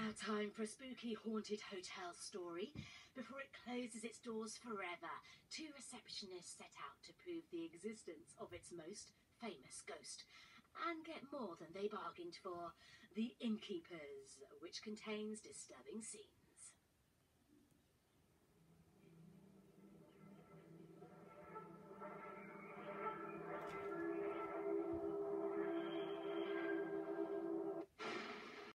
Now time for a spooky haunted hotel story. Before it closes its doors forever, two receptionists set out to prove the existence of its most famous ghost and get more than they bargained for. The Inkeepers, which contains disturbing scenes.